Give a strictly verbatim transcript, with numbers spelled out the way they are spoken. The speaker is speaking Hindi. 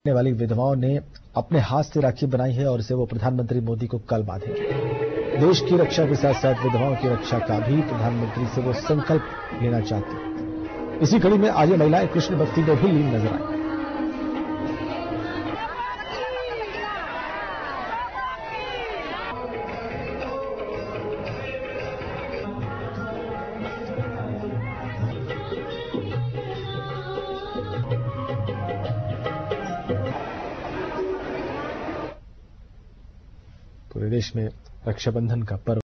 वाली विधवाओं ने अपने हाथ से राखी बनाई है और इसे वो प्रधानमंत्री मोदी को कल बांधेंगे। देश की रक्षा के साथ साथ विधवाओं की रक्षा का भी प्रधानमंत्री से वो संकल्प लेना चाहते हैं। इसी कड़ी में आज ये महिलाएं कृष्ण भक्ति में भी लीन नजर आई। पूरे देश में रक्षाबंधन का पर्व